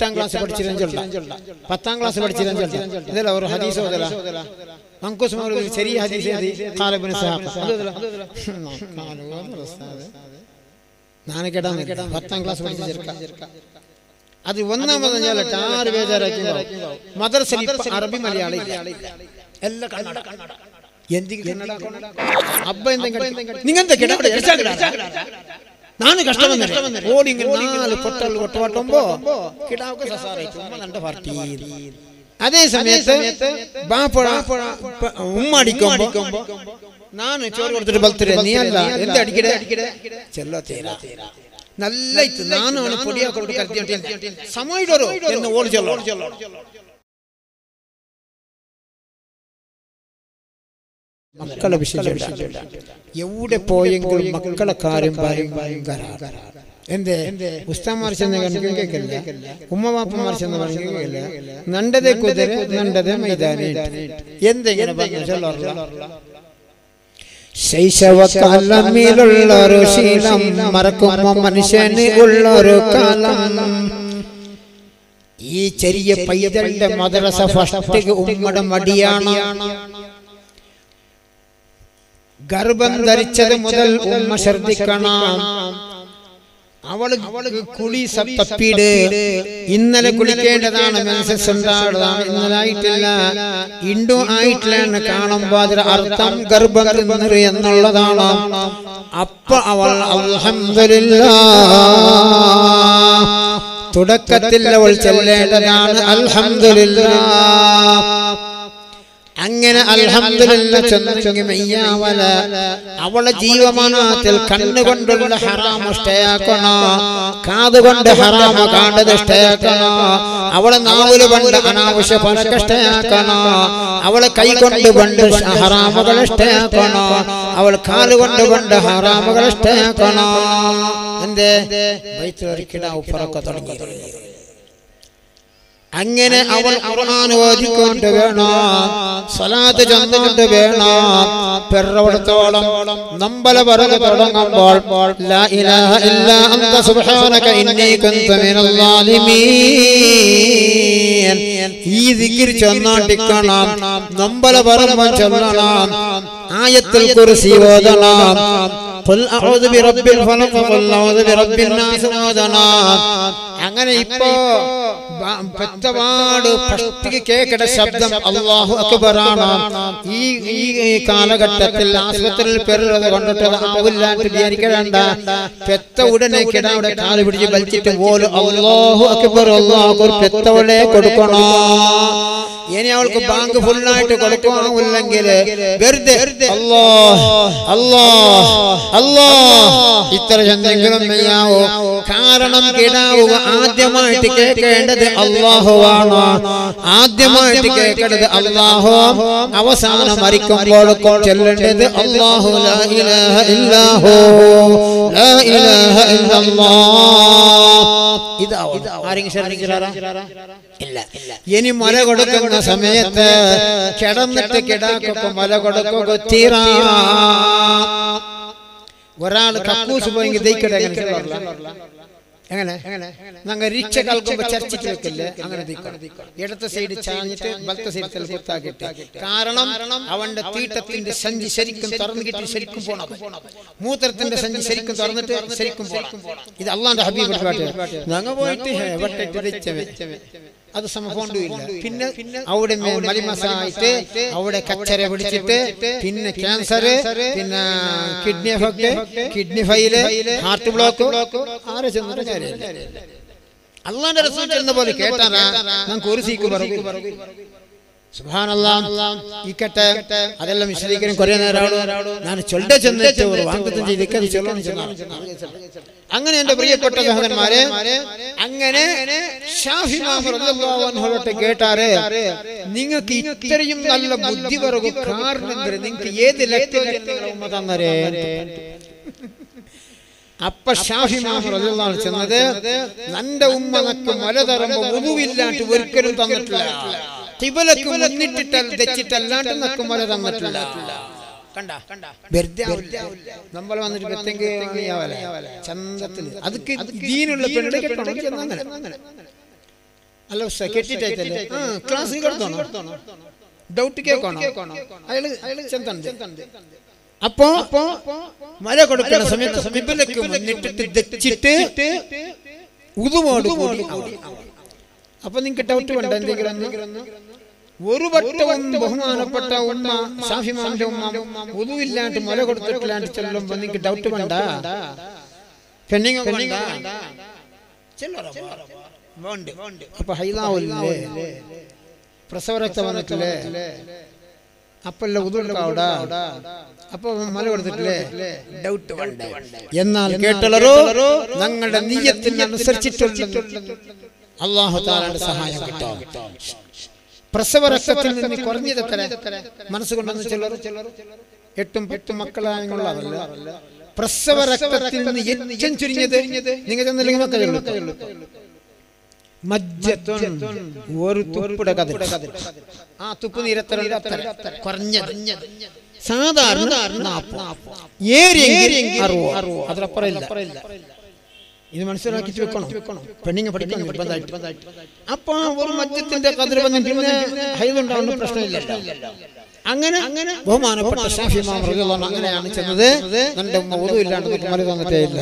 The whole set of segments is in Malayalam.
8ാം ക്ലാസ് പഠിച്ചിരുന്ന 10ാം ക്ലാസ് പഠിച്ചിരുന്ന ഇതിൽ ഒരു ഹദീസ് ഓതല അങ്കുസ് മൗലവി ചെറിയ ഹദീസ് ഖാല ഇബ്നു സഹാബ് ഞാൻ കേട്ടാ 10ാം ക്ലാസ് പഠിച്ച ചെറുക്ക അത് ഒന്നാമത് ഞാനിട്ട് ആറ് ബേജാറാക്കി മദ്രസയിൽ അറബി മലയാളം എല്ലാം കന്നഡ അബ്ബ ನಾನು ಕಷ್ಟ ಬಂದೆ ಓಡಿ ನಾಲ್ಕು ಕೊಟ್ಟಲ್ಲಿ ಒಟ್ಟುಂಬೋ ಕಿಡಾವಕ್ಕೆ ಸಸಾರಾಯ್ತು ನನ್ನ ಪಾರ್ಟಿ ಅದೇ ಸಮಯത്ത് ಬಾಪಳ ಉಮ್ಮಡಿಕೊಂಬ ನಾನು ಚೋರು ಕೊಡ್ತಿട്ട് ಬಲ್ತಿರೆ ನೀ ಅಲ್ಲ ಎಂತ ಅಡಿಕಿಡೆ ಚೆಲ್ಲೋ ತೀರಾ നല്ല ഇತ್ತು ನಾನು ಅವನು ಪೊಡಿಯ ಕೊಟ್ಟು ಕರ್ದಿ ಸಮಯದವರು ಎಂದು ಓಡಿ ಚೆಲ್ಲೋ മക്കളെ വിഷയം എവിടെ പോയെങ്കിലും മക്കളെ കാര്യം ഭയങ്കര എന്തേ ഉസ്താമാർ ചെന്ന് കേൾക്കില്ല ഉമ്മവാപ്പമാർ ചെന്ന് കേൾക്കില്ല നണ്ടതെ കുതിര നണ്ടതെ മൈതാനി എന്തെങ്ങനെ ശൈശവകാലമിലുള്ളൊരു ശീലം മറക്കുമ്പോ മനുഷ്യന് ഉള്ളൊരു കാലം ഈ ചെറിയ പൈതലിന്റെ മദ്രസ ഫസ്റ്റ് ഉമ്മയുടെ മടിയാണ് ഗർഭം ധരിച്ചത് മുതൽ ഉമ്മ ശ്രദ്ധിക്കണം അവള് കുളി തപ്പിട് ഇന്നലെ കുളിക്കേണ്ടതാണ് മെൻസസ് ഉണ്ടാകുന്നതാണ് ഇന്നലെ ആയിട്ടില്ല ഇണ്ടു ആയിട്ടില്ല കാണുമ്പോ അതിന്റെ അർത്ഥം ഗർഭം തിന്നറ് എന്നുള്ളതാണ് അപ്പൊ അവൾ അൽഹംദുലില്ലാഹ് തുടക്കത്തിൽ അവൾ ചൊല്ലേണ്ടതാണ് അൽഹംദുലില്ലാഹ് അങ്ങനെ അൽഹംദുലില്ലാഹ് ചൊന്നെങ്കിൽ മയ്യാവല അവളെ ജീവമാനത്തിൽ കണ്ണുകൊണ്ടുള്ള ഹറാം ഇഷ്ടയാക്കണോ കാതുകൊണ്ട് ഹറാം കാണുന്നത് ഇഷ്ടയാക്കണോ അവളെ നാവില് കൊണ്ട് അനാവശ്യ പലക്ക് ഇഷ്ടയാക്കണോ അവളെ കൈകൊണ്ട് കൊണ്ട് ഹറാമുകൾ ഇഷ്ടയാക്കണോ അവൾ കാലുകൊണ്ട് ഹറാമുകൾ ഇഷ്ടയാക്കണോ എന്തേ ബൈത്തുൽ ഉപ്പറൊക്കെ തുടങ്ങി അങ്ങനെ അവൾ ഖുർആൻ ഓതിക്കൊണ്ട് വേണം സ്വലാത്ത് ചൊല്ലിക്കൊണ്ട് വേണം പെറവടത്തോളം നമ്പല പറഞ്ഞു തുടങ്ങുമ്പോൾ ലാ ഇലാഹ ഇല്ലാ അൻത സുബ്ഹാനക ഇന്നി കുന്തു മിനൽ ളാലിമീൻ ഈ ദിക്ർ ചൊല്ലിക്കണം നമ്പല പറഞ്ഞു ചൊല്ലണം ആയത്തുൽ കുർസി ഓതണം ഖുൽ അഊദു ബിറബ്ബിൽ ഫലഖ് ഖുൽ അഊദു ബിറബ്ബിൻ നാസ് ഓതണം അങ്ങനെ ഇപ്പോ പെറ്റപാട് ഫസ്റ്റ് കേൾക്കേണ്ട ശബ്ദം അല്ലാഹു അക്ബർ ആണ് ഈ കാലഘട്ടത്തിൽ ആശുപത്രിയിൽ പെരുള്ളത് കൊണ്ടിട്ട് ആവില്ലാണ്ട് വിചാരിക്കണ്ട പെറ്റ ഉടനെ കിടാവിടെ കാല് പിടിച്ച് വലിച്ചിട്ട് പോലും അല്ലാഹു അക്ബർ പെറ്റവളെ കൊടുക്കണോ ഇനി അവൾക്ക് ബാങ്ക് ഫുള്ളായിട്ട് കൊടുക്കാനില്ലെങ്കിൽ വെറുതെ അല്ലാഹ് അല്ലാഹ് അല്ലാഹ് ഇത്ര എന്തെങ്കിലും ചെയ്യാവോ കാരണം കിടാവുക ആദ്യമായിട്ട് കേൾക്കേണ്ടത് അല്ലാഹുവാണ് ആദ്യമായിട്ട് കേൾക്കേണ്ടത് അല്ലാഹു അവസാനം മരിക്കുമ്പോൾ ചൊല്ലേണ്ടത് അല്ലാഹു ലാ ഇലാഹ ഇല്ലാഹു ലാ ഇലാഹ ഇല്ലല്ലാഹ് ഇതാവും ആരെങ്കിലും ശ്രദ്ധിച്ചിരാ ഇല്ല ഇനി മല കൊടുക്കുന്ന സമയത്ത് കിടന്നിട്ട് കിടാക്കൊക്കെ മല കൊടുക്കുക തീരാ ഒരാൾ കക്കൂസ് പോയെങ്കിൽ ദയിക്കട്ടെ എങ്ങനെ ഞങ്ങൾ റിക്ഷ കളിക്കുമ്പോ ചർച്ചിട്ട് വെക്കില്ലേ അങ്ങനെ ഇടത്തെ സൈഡ് ചാഞ്ഞിട്ട് വലത്തെ സൈഡ് കുത്താക്കിട്ട് കാരണം അവന്റെ തീട്ടത്തിന്റെ സഞ്ചി ശരിക്കും തുറന്നു കിട്ടി ശരിക്കും പോണം മൂത്രത്തിന്റെ സഞ്ചി ശരിക്കും തുറന്നിട്ട് ശരിക്കും പോണം ഇത് അള്ളാന്റെ ഹബീബ് പാട്ട് ഞങ്ങൾ പോയിട്ട് അത് സമഫോണ്ടുമില്ല പിന്നെ അവിടെ മലിമസായിട്ട് അവിടെ കച്ചര പിടിച്ചിട്ട് പിന്നെ ക്യാൻസർ പിന്നെ കിഡ്നി ഫെയില് ഹാർട്ട് ബ്ലോക്ക് ആരെ ചെന്നിട്ട് കാര്യമില്ല അള്ളാന്റെ റസൂൽ ചെന്ന പോലെ കേട്ടാറാ നമുക്ക് ഒരു സീക്ക് പറഞ്ഞു സുബ്ഹാനല്ലാഹ് ഇക്കട്ടെ അതെല്ലാം വിശദീകരിക്കാൻ കുറേ നേരം ഞാൻ ചൊല്ലെ ചെന്നിട്ട് ഒരു വാഗ്ദത്തം ചെയ്തിട്ട് ചൊല്ലണം അങ്ങനെ എന്റെ പ്രിയപ്പെട്ട സഹോദരന്മാരെ അങ്ങനെ ഷാഫി ഇമാം റളിയല്ലാഹു അൻഹുവിനോട് കേട്ടാരെ നിങ്ങൾക്ക് ഇത്രയും നല്ല ബുദ്ധി വരകു കാരണം നിങ്ങൾക്ക് ഏത് ലക്ഷ്യത്തിൽ ഉമ്മ തന്നരേ അപ്പ ഷാഫി ഇമാം റളിയല്ലാഹു അൻഹു ചെന്നത് നന്റെ ഉമ്മ നക്ക് മല തറമ്പോ വുദുവില്ലാണ്ട് ഒരിക്കലും തന്നിട്ടില്ല ഖിബലക്ക് മുന്നിട്ടിട്ടല്ല തെച്ചിട്ടല്ലാണ്ട് നക്ക് മല തന്നിട്ടില്ല നമ്മൾ വന്നിട്ട് ചന്തത്തില് അതൊക്കെ ദീനുള്ള പെണ്ണിനെ കെട്ടണം അങ്ങനെ അല്ല കെട്ടിട്ടായിട്ടല്ലേ ക്ലാസ് കിടത്തോണോ ഡൗട്ട് കേൾക്കണോ അയാള് ചെന്താണ്. അപ്പോ മല കൊടുക്കുന്ന സമയത്ത് ഖിബ്ലക്ക് മുന്നിട്ടിട്ട് ദച്ചിട്ട് ഉദുവോട് കൂടി. അപ്പൊ നിങ്ങൾക്ക് ഡൗട്ട് വേണ്ട എന്തെങ്കിലും? ഒരു വട്ടവും ബഹുമാനപ്പെട്ട ഉമ്മ ഷാഫിമാന്റെ ഉമ്മ ഉദുവില്ലാണ്ട് മല കൊടുത്തിട്ടില്ലാണ്ട് ചെല്ലുമ്പോ നിങ്ങൾക്ക് ഡൗട്ട് വേണ്ട? അപ്പൊ ഹൈലാവില്ലേ, പ്രസവരക്തം വന്നിട്ടില്ലേ, അപ്പല്ല ഉദുണ്ടാവൂടാ, അപ്പൊ മല കൊടുത്തിട്ടില്ലേ? ഡൗട്ട് വേണ്ട. എന്നാൽ കേട്ടളരോ ഞങ്ങളുടെ നിയ്യത്തിനനുസരിച്ചിട്ടുള്ള അല്ലാഹു തആലയുടെ സഹായം കിട്ടും. പ്രസവരക്തത്തിൽ നിന്ന് കുറഞ്ഞതെത്ര മനസ്സുകൊണ്ടെന്ന് ചിലർ 8 മക്കളായുള്ളതല്ല. പ്രസവരക്തത്തിൽ നിന്ന് ഏറ്റവും ചുരുങ്ങിയത് നിങ്ങൾ ചെന്നില്ലെങ്കിൽ മക്കളുള്ളൂ. ഒരു തുപ്പിടെ കഥ, ആ തുപ്പ് നീരത്ര കുറഞ്ഞത് സാധാരണ അതിലപ്പുറം ഇല്ല. ഇത് മനസ്സിലാക്കിട്ട് വെക്കണം. പെണ്ണിങ്ങ പഠിക്കണം നിർബന്ധമായിട്ട്. അപ്പൊ ഒരു മദ്യത്തിന്റെ കതിർ വന്ന് പിന്നെ ഹൈദുണ്ടാവുന്ന പ്രശ്നമില്ല. അങ്ങനെ ബഹുമാനപ്പെട്ട ഷാഫി ഇമാം റളിയല്ലാഹു അൻഹു അങ്ങനെയാണ് ചെന്നത്. എന്റെ ഉമ്മ wudu ഇല്ലാണ്ട് മല തന്നിട്ടേ ഇല്ല.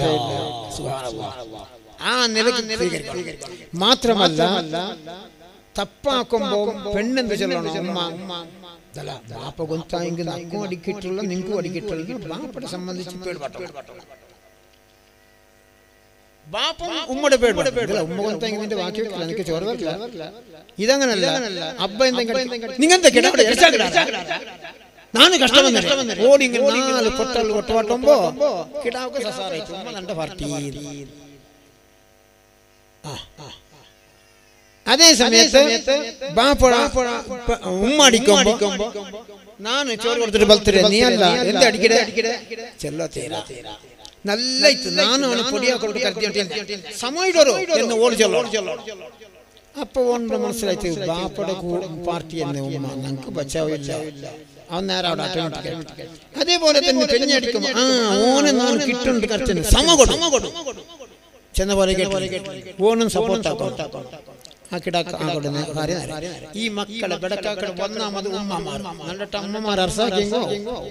ആ നിലയ്ക്ക് മാത്രമല്ല, തപ്പാക്കുമ്പോ പെണ്ണെന്ത് ചൊല്ലണം? ഉമ്മ ബാപ്പ കൊന്തായെങ്കിൽ നക്കും അടിക്കിട്ടുള്ള നിങ്ങൾക്കും അടിക്കിട്ടുള്ള ബാപ്പയെ സംബന്ധിച്ച് പേടുപാട്ടോ. ബാപ്പ ഉമ്മയുടെ പേടുപാടില്ല. ഉമ്മ കൊന്തായെങ്കിൽ നിന്റെ ബാക്കി വെക്കില്ല, എനിക്ക് ചോറ് തരില്ല. ഇതങ്ങനല്ല. അബ്ബ എന്തെങ്കിലും നാല് കഷ്ടമെന്ന് ഓടി 4 പൊട്ടൽ കൊട്ടുപാട്ടുമ്പോ കിടാവൊക്കെ സസാറായിട്ട് ഉമ്മ നല്ല പാർട്ടി. അതേ സമയത്ത് ഉമ്മ അടിക്കുമ്പോ നാന് ചോറ് കൊടുത്തിട്ട് ബൽത്തര നീ അല്ല എന്ത് അടിക്കടേ ചെല്ലോ തീരാ നല്ല നാനാണ് പൊടിയാക്കൊണ്ട് കരുതി സമയടോ എന്ന് ഓടി ചെല്ലോ. അപ്പൊ ഓന്റെ മനസ്സിലായിട്ട് ബാപ്പയുടെ പാർട്ടി തന്നെ ഉമ്മ ഞങ്ങൾക്ക് ബച്ചാവില്ല. അവൻ നേരെ അവിടെ ഓട്ടോമാറ്റിക്. അതേപോലെ തന്നെ പെഞ്ഞടിക്കുമ്പോ ഓനെ നാൻ കിട്ടുന്നുണ്ട് കറക്റ്റ് സമ കൊടുക്കും ചെന്ന പോലെ ഓനും സപ്പോർട്ടാക്കും. ആ കിടാക്ക ഈ മക്കളെ ബെടക്കാക്കടെ ഒന്നാമത് ഉമ്മമാർ എന്നിട്ട് അമ്മമാർ അർസാക്കിയെങ്കോ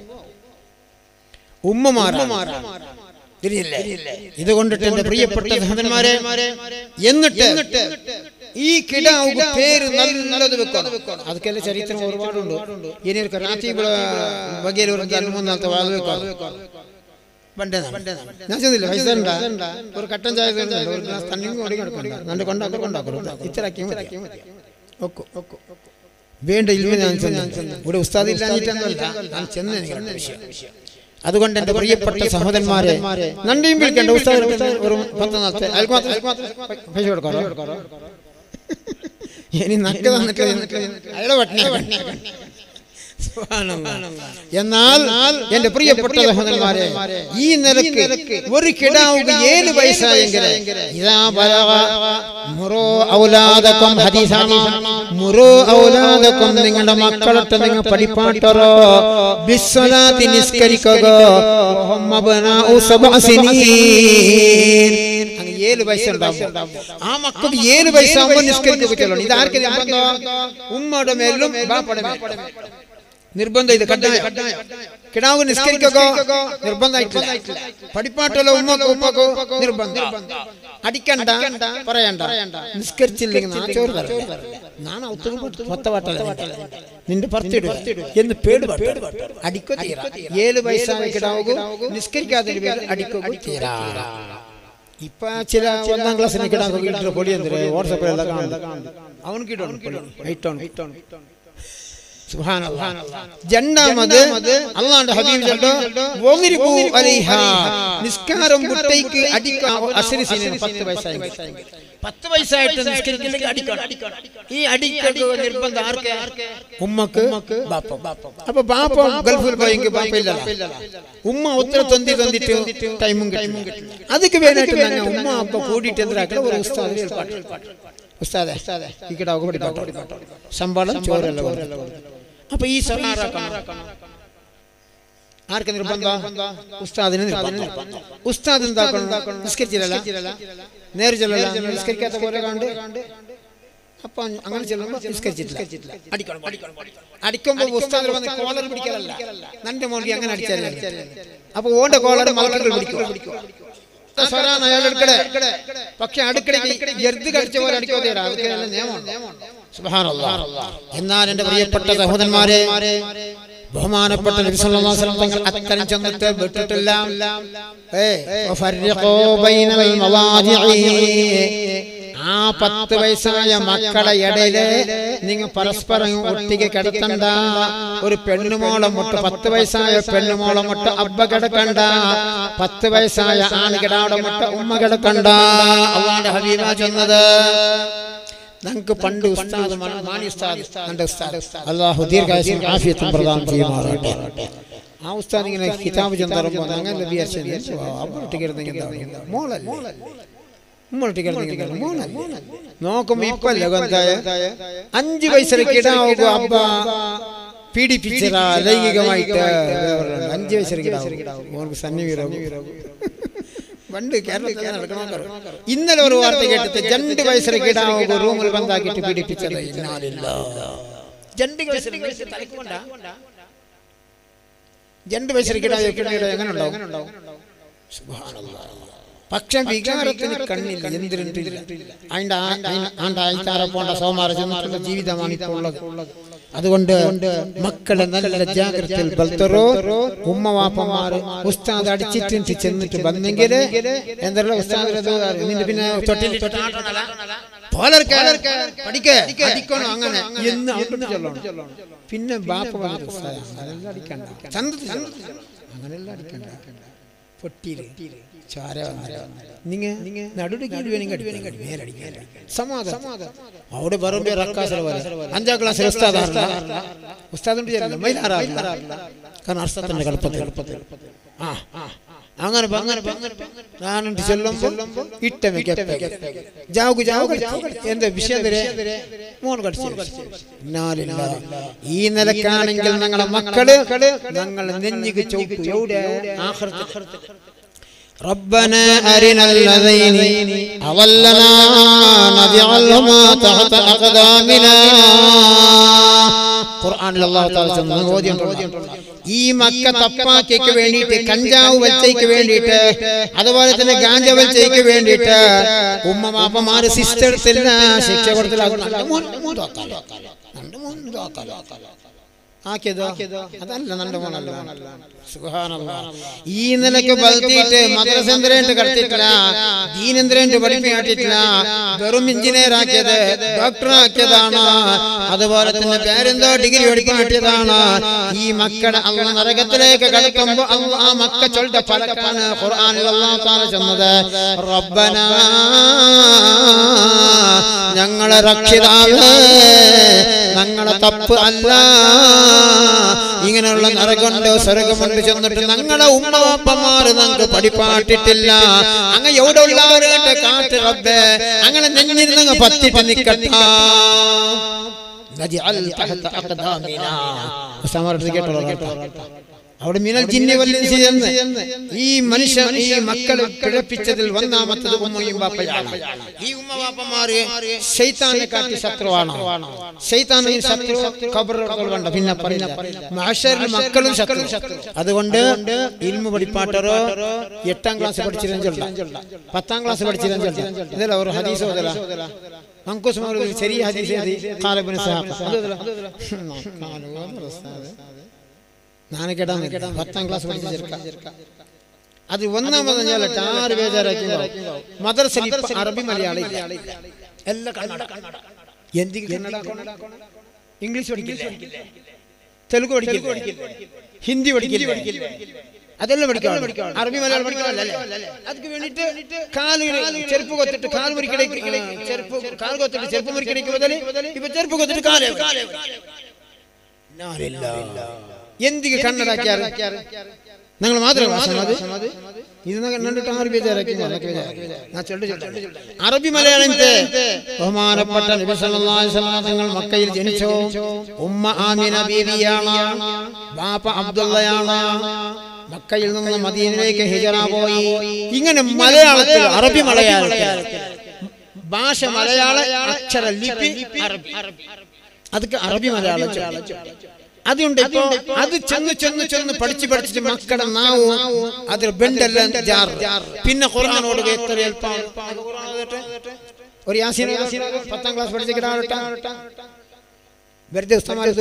ഉമ്മമാർ തിരിയില്ലേ. ഇതുകൊണ്ടിട്ട് എന്റെ പ്രിയപ്പെട്ട സഹോദരന്മാരെ, എന്നിട്ട് ഈ കിടാവ് പേര് നല്ലത് വെക്കണം. അതൊക്കെ ചരിത്രം ഒരുപാടുണ്ട്. ഇനി ഒരു രാത്രി വകയിൽ ഒരു 3-4 വാത് വെക്കണം. ഞാൻ ചെന്നില്ല പൈസ ഒരു കട്ടൻ ചായ ഒരു ഗ്ലാസ് തണ്ണിയും കൂടി കിടക്കണ്ട കൊണ്ടാക്കും ഇത്രയാക്കിയും വേണ്ട ഇല്ല. ഞാൻ ഇവിടെ ഉസ്താദ് ഇല്ലാഞ്ഞിട്ടൊന്നുമല്ല, ഞാൻ ചെന്ന വിഷയം. അതുകൊണ്ട് എന്റെ പ്രിയപ്പെട്ട സഹോദരന്മാരെ നന്ദിയും വിളിക്കണ്ട. ഉസ്താദ് ഒരു 10 നാളത്തെ പൈസ കൊടുക്കാറോ? ഇനി നക്ക് തന്നിട്ട് അയാളെ പട്ടിണി. എന്നാൽ എന്റെ പ്രിയപ്പെട്ട സഹോദരന്മാരെ, ഈ നിലക്ക് ഒരു കിടാവുക്ക് 7 വയസ്സായെങ്കിൽ ഇതാ മുറോ ഔലാദക്കും ഹദീസാണ്. മുറോ ഔലാദക്കും നിങ്ങളുടെ മക്കളൊട്ട് നിങ്ങൾ പഠിപ്പാട്ടറോ ബിസ്സലാത്തി നിസ്കരിക്കുക. 7 വയസ്സുണ്ടാവും. ആ മക്കൾക്ക് 7 വയസ്സാകുമ്പോൾ നിസ്കരിക്കുക. ഇതാർക്ക് ഉമ്മയുടെ മേലും ബാപ്പയുടെ മേലും നിർബന്ധം. ഇത് കിടാവ് നിസ്കരിക്കോ നിർബന്ധമായിട്ടില്ല. പഠിപ്പാട്ടല്ലോ ഉമ്മക്കോ ഉപ്പക്കോ നിർബന്ധം. അടിക്കണ്ട പറയണ്ട. നിസ്കരിച്ചില്ലെങ്കിൽ ആ ചോറ് തരില്ല. ഞാൻ നിന്റെ പറത്തിടും എന്ന് പേട് അടിക്കോ തീരാ. 7 വയസ്സായ കിടാവ് നിസ്കരിക്കാതെ അടിക്കോ തീരാ. ഇപ്പൊ ചില 1ാം ക്ലാസ്സിന് കിടാവ് വീട്ടിൽ പൊടി എന്തിനാ വാട്സാപ്പിലെല്ലാം കാണുന്നത്. അവനക്ക് ഇട്ടോൺ രണ്ടാമത് അല്ലാഹുവിന്റെ ഹബീബ് നിസ്കാരം കുട്ടിക്ക് അടിക്കാൻ 10 വയസ്സായി 10 വയസ്സായിട്ട് നിസ്കരിക്കില്ലെങ്കിൽ അടിക്കണം. ഈ അടിക്കൊക്കെ നിർബന്ധം ആർക്ക്? ഉമ്മക്ക് ബാപ്പ. അപ്പൊ ബാപ്പ ഗൾഫിൽ പോയെങ്കിൽ ബാപ്പ ഇല്ല. ഉമ്മ ഒത്തിരി തൊന്നിട്ട് ടൈമും കിട്ടും. അതൊക്കെ വേണ്ടിയിട്ട് ഉമ്മ അപ്പ കൂടിയിട്ട് എന്തിനാക്കണം ഒരു ഉസ്താദെ ഈ കിടാവ് പഠിപ്പാട്ടോ ശമ്പളം ചോറല്ല. അപ്പൊ ഈ ആർക്ക് നിർബന്ധം? ഉസ്താദിന് നിർബന്ധം. ഉസ്താദ് എന്താക്കണം? നിസ്കരിച്ചില്ല, നേരെ ചെല്ലല്ല. നിസ്കരിക്കാത്ത പോലെ കണ്ട് അപ്പൊ അങ്ങനെ ചെല്ലുമ്പോൾ നിസ്കരിച്ചിട്ടില്ല. അടിക്കുമ്പോ പുസ്തകത്തിൽ വന്ന് കോളർ പിടിക്കലല്ല, നന്റെ മോൾക്ക് അങ്ങനെ അടിച്ചാലേ. അപ്പൊ ഓന്റെ കോളർ മലക്കൽ പിടിക്കും. അയാൾ എടുക്കടേ, പക്ഷെ അടുക്കളയ്ക്ക് എരുത് കടിച്ച പോലെ അടിക്കാതെയാണ്. അതൊക്കെയാണ് നിയമം. സുബ്ഹാനല്ലാഹ്. എന്നാൽ എന്റെ പ്രിയപ്പെട്ട സഹോദരന്മാരെ, ബഹുമാനപ്പെട്ട നബി സല്ലല്ലാഹു അലൈഹി വസല്ലം തങ്ങൾ അത്തരം ചെന്നിട്ട് വിട്ടിട്ടില്ല. ആ 10 വയസ്സായ മക്കളെ ഇടയില് നിങ്ങൾ പരസ്പരം ഒട്ടിക്ക് കിടത്തണ്ട. ഒരു പെണ്ണുമോളെ മുട്ട 10 വയസ്സായ പെണ്ണുമോളെ മുട്ട അബ്ബ കിടക്കണ്ട. 10 വയസ്സായ ആൺകിടാടെ മുട്ട ഉമ്മ കിടക്കണ്ട. അല്ലാഹുവിന്റെ ഹബീബ ചെന്നത്. ഞങ്ങൾക്ക് പണ്ട് ഉസ്താദ് മാനി ഉസ്താദ് അല്ലാഹു ദീർഘായുസ്സും ആഫിയത്തും പ്രദാനം ചെയ്യുമാറാകട്ടെ. ആ ഉസ്താദ് ഇങ്ങനെ കിതാബ് ചെന്നറമ്പോ അങ്ങനെ വിചാരിച്ചു നോക്കുമ്പോ ഇപ്പല്ലേ 5 വയസ്സിലെ കിടാവുക അബ്ബ പീഡിപ്പിച്ചതാ ലൈംഗികമായിട്ട്. 5 വയസ്സിലെ കിടാവ് സന്നിവീരവും പണ്ട് കേരളത്തിൽ നടക്കണോ. ഇന്നലെ ഒരു വാർത്ത കേട്ടിട്ട് 2 വയസ്സിലെ കിടാവുക റൂമിൽ ബന്ധാക്കിയിട്ട് പീഡിപ്പിച്ചത്. 2 വയസ്സിലെ കിടാവ് എങ്ങനെ ഉണ്ടാവും? സുബ്ഹാനല്ലാഹ്. പക്ഷെ വികാരത്തിന് കണ്ണില്ല, എന്തിനില്ല. അതിന്റെ ആൾക്കാരെ പോണ്ട സോമാര ചെന്നിട്ടുള്ള ജീവിതമാണ് ഇപ്പോൾ ഉള്ളത്. അതുകൊണ്ട് മക്കളെ നല്ല ജാഗ്രതയിൽ ബൽത്തറോ. ഉമ്മ വാപ്പമാര് ഉസ്താദ് അടിച്ചിട്ട് ചെന്നിട്ട് വന്നെങ്കിൽ എന്തല്ല ഉസ്താദ് നിന്റെ പിന്നെ പഠിക്കണം അങ്ങനെ എന്ന് പിന്നെ ബാപ്പ അങ്ങനെല്ലാം അടിക്കണ്ട. പൊട്ടിയില് ചാര നിങ്ങ നടുടിക്കാൻ സമാധാനം അവിടെ വെറുതെ 5ാം ക്ലാസ്സിൽ ഉസ്താദുണ്ട് കാരണം അർത്ഥത്തിന്റെ കൽപ്പത്തിൽ അങ്ങനെ ഞാനുണ്ട് ചെല്ലുമ്പോ എന്റെ വിഷയത്തിലെ മോൻ കടിച്ചു. ഈ നിലക്കാണെങ്കിൽ ഞങ്ങളെ മക്കള് ഞങ്ങൾ നെഞ്ഞിക്ക് ചവിട്ടു. എവിടെ? ربنا أرنا الذين أضلنا نجعلهما تحت أقدامنا. ഖുർആനിൽ അല്ലാഹു തആല ഈ മക്ക തപ്പാക്കയ്ക്ക് വേണ്ടിയിട്ട്, കഞ്ചാവ് വലിച്ചയ്ക്ക് വേണ്ടിയിട്ട്, അതുപോലെ തന്നെ ഗാഞ്ച വലിച്ചയ്ക്ക് വേണ്ടിയിട്ട് ഉമ്മ മാപ്പമാര് സിസ്റ്റർസിന് ശിക്ഷ കൊടുത്തില്ല. അതല്ല നന്റെ മോനല്ല. സുബ്ഹാനല്ലാഹ്. ഈ നിലക്ക് ബൽത്തിയിട്ട് മദ്രസ എന്തിനായിട്ട് കടത്തിയിട്ടില്ല, ദീൻ എന്തിനായിട്ട് പഠിപ്പിക്കാട്ടിട്ടില്ല. വെറും എഞ്ചിനീയർ ആക്കിയത്, ഡോക്ടർ ആക്കിയതാണ്. അതുപോലെ തന്നെ പേരെന്തോ ഡിഗ്രി പഠിപ്പിക്കാട്ടിയതാണ്. ഈ മക്കളെ അല്ലാഹു നരകത്തിലേക്ക് കടത്തുമ്പോ ആ മക്ക ചൊല്ലിട്ട ഫലക്കാണ് ഖുർആനിൽ അല്ലാഹു തആല ചെന്നത്. റബ്ബനാ ഞങ്ങളെ രക്ഷിതാവേ, ഞങ്ങളെ തപ്പ് അല്ല, ഇങ്ങനെയുള്ള നരകമുണ്ട് സ്വർഗമുണ്ട് ചെന്നിട്ട് ഞങ്ങളെ ഉമ്മവാപ്പമാര് ഞങ്ങൾക്ക് പഠിപ്പാട്ടിട്ടില്ല. അങ്ങ് എവിടെ ഉള്ളവരായിട്ട് കാട്ട് റബ്ബേ, അങ്ങനെ നെഞ്ഞിരുന്നങ്ങ് പത്തിട്ട് നിക്കട്ട. അവിടെ മിനൽ ജിന്നി വല്ലിൻസി എന്ന് ഈ മനുഷ്യൻ ഈ മക്കളെ പിഴപ്പിച്ചതിൽ ഒന്നാമത്തത് ഉമ്മയും വാപ്പയാണ്. ഈ ഉമ്മവാപ്പമാര് ശൈത്താനെ കാട്ടി ശത്രുവാണ്. ശൈത്താനും ശത്രു ഖബറുകൾ കണ്ട പിന്നെ പറഞ്ഞ മഹ്ശറിൽ മക്കളും ശത്രു. അതുകൊണ്ട് ഇൽമു പഠിപ്പാട്ടറോ 8ാം ക്ലാസ് പഠിച്ചിരുന്നില്ല, 10ാം ക്ലാസ് പഠിച്ചിരുന്നില്ല. ഇതല്ല ഒരു ഹദീസ് ഓതല അങ്കുസ് ചെറിയ ഹദീസ് ഞാന് കേട്ടാ 10ാം ക്ലാസ് പഠിച്ച ചെറുക്കാം. അത് ഒന്നാമത് പറഞ്ഞാൽ 6 ബേജാറാക്കി മദ്രസയിൽ അറബി മലയാളം എല്ലാം കന്നഡ. എന്തിന് കന്നഡ? ഇംഗ്ലീഷ് പഠിക്കില്ല, തെലുങ്ക് പഠിക്കില്ല, ഹിന്ദി പഠിക്കില്ല, അതെല്ലാം പഠിക്കാം. അറബി മലയാളം പഠിക്കാനല്ലേ? അതിന് വേണ്ടിട്ട് ചെരുപ്പ് കൊത്തിട്ട് കാൽ മുറിക്കിടയ്ക്ക് കാൽ കൊത്തിട്ട് ചെരുപ്പ് മുറിക്കിടയ്ക്ക് മുതൽ ഇപ്പൊ ചെരുപ്പ് കൊത്തിട്ട് കാലേ എന്തിക്ക് കണ്ണടാക്കിയാറ്? നിങ്ങൾ മാത്രമേ ഇത് കണ്ടിട്ട് 6 ബേജാറാക്കി. അറബി മലയാളത്തെ ബഹുമാനപ്പെട്ട നബി സല്ലല്ലാഹു അലൈഹി വസല്ലം തങ്ങൾ മക്കയിൽ ജനിച്ചു. ഉമ്മ ആമിന ബീവിയാണ്, ബാപ്പ അബ്ദുള്ളയാണ്. മക്കയിൽ നിന്ന് മദീനയിലേക്ക് ഹിജറ പോയി. ഇങ്ങനെ മലയാളത്തിൽ അറബി മലയാളത്തിൽ ഭാഷ മലയാള, അക്ഷര ലിപി അറബി. അതൊക്കെ അറബി മലയാളം അതുണ്ട്. ഇപ്പൊ അത് ചെന്ന് പഠിച്ചിട്ട് മക്കളുടെ നാവും അതിൽ ബെണ്ടെല്ലാം പിന്നെ ഖുർആനോട് എത്ര എളുപ്പമാണ്. ഒരു യാസീൻ 10ാം ക്ലാസ് പഠിച്ചിട്ടാ വെറുതെ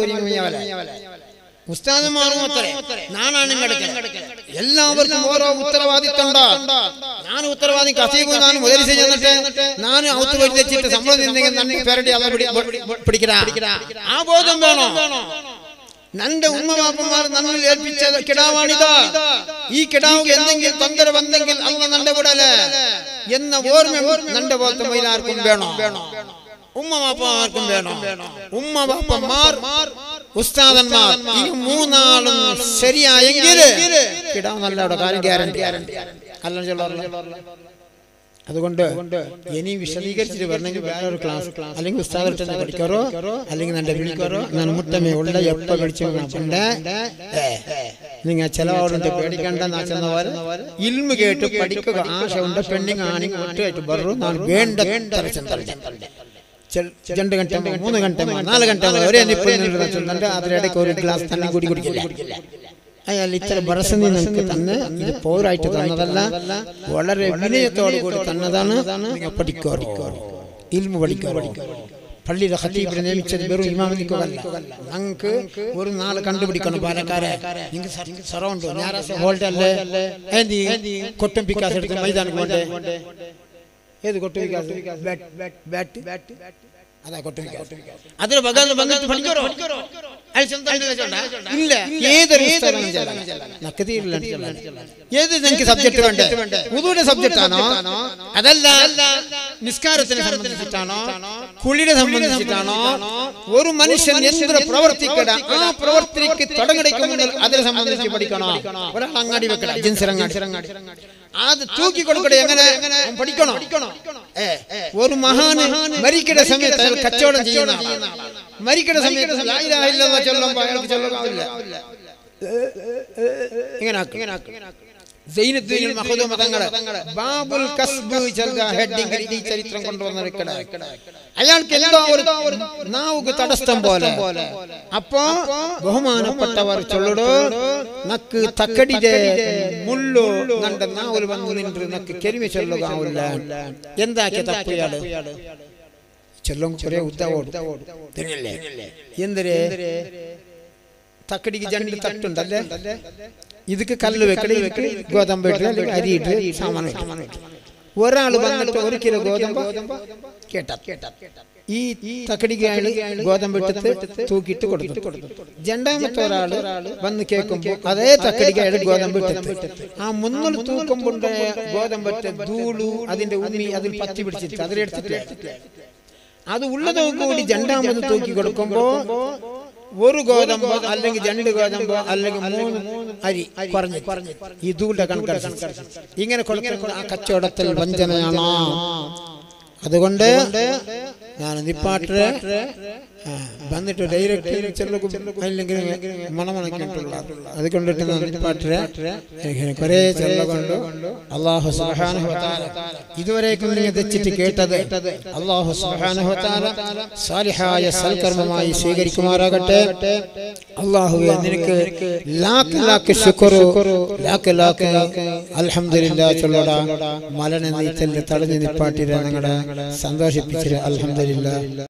ഉസ്താദുമാറും അത്രേ നാനാണ് എല്ലാവർക്കും ഓരോ ഉത്തരവാദിത്തം. ഞാൻ ഉത്തരവാദി കസീകു ഞാൻ മുതലിച്ച് ചെന്നിട്ട് ഞാൻ ഔത്ത് വെച്ചിട്ട് സംഭവം പേരടി അല്ല പിടിക്കടാ. ആ ബോധം വേണോ? നന്റെ ഉമ്മവാപ്പന്മാർ നമ്മിൽ ഏൽപ്പിച്ച കിടാവാണിതാ. ഈ കിടാവ് എന്തെങ്കിലും തൊന്തര വന്നെങ്കിൽ അല്ല നന്റെ വിടല് എന്ന ഓർമ്മ നന്റെ പോലത്തെ മൈലാർക്കും വേണോ? ഉമ്മവാപ്പന്മാർക്കും വേണോ? ഉമ്മവാപ്പന്മാർ ഉസ്താദന്മാർ ഈ മൂന്നാളും ശരിയായെങ്കിൽ കിടാവ് നല്ല കാര്യം ഗ്യാരണ്ടി അല്ല. അതുകൊണ്ട് ഇനി വിശദീകരിച്ചിട്ട് വരണമെങ്കിൽ വേറൊരു ക്ലാസ് അല്ലെങ്കിൽ ഉസ്താദ് തന്നെ പഠിക്കാറോ അല്ലെങ്കിൽ നല്ല വിളിക്കാറോ ഞാൻ മുട്ടമേ ഉള്ള എപ്പ പഠിച്ചു നിങ്ങൾ ചിലവാടുണ്ട് പേടിക്കണ്ട നാച്ചെന്ന പോലെ ഇൽമ കേട്ട് പഠിക്കുക. ആശ ഉണ്ട് പെണ്ണിങ് ആണിങ് ഒറ്റയായിട്ട് പറഞ്ഞു ഞാൻ വേണ്ട 2 ಗಂಟೆ 3 ಗಂಟೆ 4 ಗಂಟೆ ഒരേ നിപ്പുണ്ട്. അതിനിടയ്ക്ക് ഒരു ഗ്ലാസ് തന്നെ കൂടി കുടിക്കില്ല. അയാൾ ഇത്ര ബറസനി നമുക്ക് തന്നെ ഇത് പോരായിട്ട് തന്നതല്ല, വളരെ വിനയത്തോടു കൂടി തന്നതാണ്. നിങ്ങൾ പഠിക്കാറോ ഇൽമു പഠിക്കാറോ? പള്ളിയുടെ ഖതീബിനെ നിയമിച്ചത് വെറും ഇമാമിനിക്കല്ല. ഞങ്ങൾക്ക് ഒരു നാളെ കണ്ടുപിടിക്കണം പാലക്കാരെ. നിങ്ങൾക്ക് സറൗണ്ട് ഞായറാഴ്ച ഹോൾഡേ അല്ലേ കൊട്ടും പിക്കാസ് എടുത്ത് മൈതാനം കൊണ്ട് ഏത് കൊട്ടും പിക്കാസ് അതാ കൊട്ടും പിക്കാസ് അതിന് ബഗാൻ വന്നിട്ട് പഠിക്കാറോ? ഇല്ല. ഏതൊരു ഏത് നിങ്ങൾക്ക് സബ്ജക്ട് വേണ്ടേ? ഉദൂടെ സബ്ജക്റ്റ് ആണോ? അതല്ല നിസ്കാരത്തിനെ സംബന്ധിച്ചിട്ടാണോ? കുളിയെ സംബന്ധിച്ചിട്ടാണോ? ഒരു മനുഷ്യൻ എന്തൊരു പ്രവർത്തിക്കട ആ പ്രവർത്തിക്ക് തുടങ്ങടിക്കുമ്പോൾ അതിനെ സംബന്ധിച്ച് പഠിക്കണോ? ഒരാൾ അങ്ങാടി വെക്കട ജിൻസിറങ്ങാടി അത് തൂക്കി കൊടുക്കട്ടെ എങ്ങനെ പഠിക്കണോ? ഒരു മഹാന് മരിക്കുന്ന സമയത്ത് അയാൾ കച്ചവടം ചെയ്യുന്ന മരിക്കുന്ന സമയത്ത് ചൊല്ലുമ്പോ അയാൾക്ക് ചൊല്ലാവില്ല. ഇങ്ങനെ ബാബുൽ കസ്ബ് ഹെഡിംഗ് ഈ ചരിത്രം കൊണ്ടുവന്നിരിക്കണ അയാൾക്ക് എന്തോ ഒരു നാവുക്ക് തടസ്സം പോലെ. അപ്പോ ബഹുമാനപ്പെട്ടവർ ചൊല്ലടോ നക്ക് തക്കടിതെ മുള്ളു നന്റെ നാവുൽ വന്നു നിன்று നക്ക് കെരിമ ചൊല്ലുകാവില്ല. എന്താക്കിയ തപ്പയാള് ചൊല്ലും ചെറിയ ഉദ്ദവോട് തിരിഞ്ഞല്ലേ എന്തൊരു തക്കടിക്ക് 2 തട്ടുണ്ടല്ലേ. ഇതൊക്കെ കല്ല് വെക്കടി ഗോതമ്പ് ഇട്ട് അല്ലെങ്കിൽ അരിയിട്ട് സാമാനം. ഒരാൾ വന്നിട്ട് 1 കിലോ ഗോതമ്പ് കേട്ടാ ഈ തക്കടിക്ക് ഗോതമ്പ് ഇട്ടിട്ട് തൂക്കിയിട്ട് കൊടുത്തു. 2ാമത്തെ ഒരാൾ വന്ന് കേൾക്കുമ്പോൾ അതേ തക്കടിക്ക് അയാൾ ഗോതമ്പ് ഇട്ടിട്ട് ആ 300 തൂക്കുമ്പുണ്ട ഗോതമ്പറ്റ ധൂളു അതിന്റെ ഉമ്മി അതിൽ പറ്റി പിടിച്ചിട്ട് അതിലെടുത്തിട്ട് അത് ഉള്ളതോടുകൂടി 2ാമത് തൂക്കി കൊടുക്കുമ്പോ 1 ഗോതമ്പോ അല്ലെങ്കിൽ 2 ഗോതമ്പോ അല്ലെങ്കിൽ 3 അരി പറഞ്ഞു ഈ ധൂളുടെ കണക്കനുസരിച്ച് ഇങ്ങനെ കൊടുക്കുന്ന ആ കച്ചവടത്തിൽ വഞ്ചനയാണോ? അതുകൊണ്ട് ഞാൻ നിപ്പാട്ട് വന്നിട്ട് ഡയറക്റ്റ് അല്ലെങ്കിൽ മണമണക്കിട്ടുള്ള അതുകൊണ്ടിട്ട് നിപ്പാട്ട് കുറെ ചെല്ലകൊണ്ട് അല്ലാഹു സുബ്ഹാനഹു വ തആല ഇതുവരേക്കും നിങ്ങൾ തെറ്റിട്ട് കേട്ടത് അല്ലാഹു സുബ്ഹാനഹു വ തആല സാലിഹായ സൽക്കർമ്മമായി സ്വീകരിക്കുമാറാകട്ടെ. അല്ലാഹുവേ നിനക്ക് ലാഖ് ശുക്ർ ലാഖ് അൽഹംദുലില്ലാഹ് ചൊല്ലടാ. മലനെ നീ തടഞ്ഞ് നിപ്പാട്ടിര ഞങ്ങളെ സന്തോഷിപ്പിച്ചിട്ട് അൽഹംദുലില്ലാഹ്.